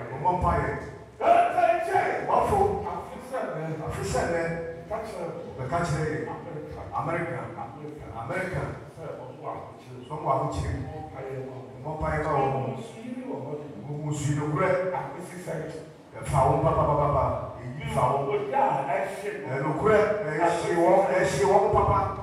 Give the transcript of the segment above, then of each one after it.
Umpire. Waffle. Officer, the country. America. Someone who changed. Umpire. Who's in the bread. Foul Papa. Foul. And look, she won't Papa.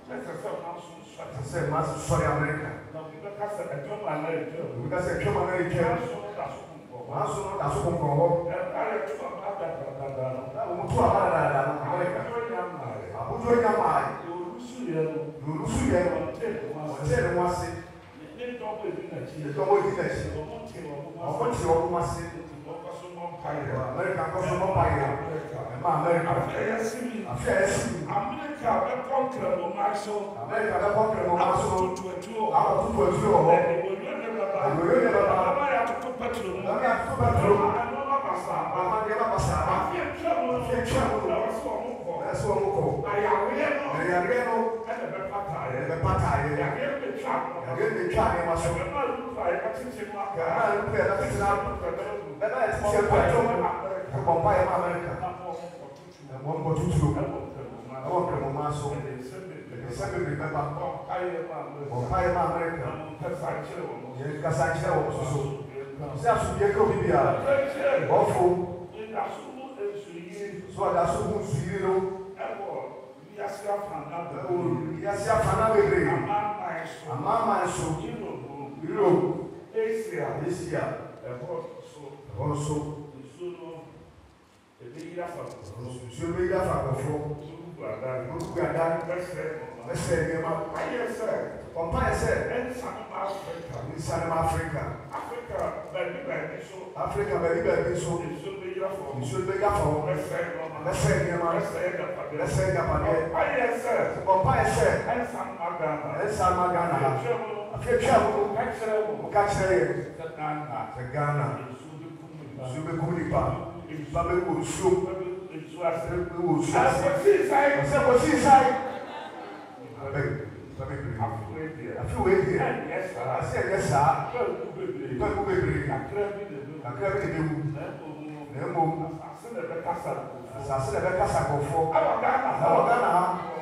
I said, Master, sorry, America. Because I come America. Master, that's what I'm going to Africa, baby, so you should be careful. Let's say, I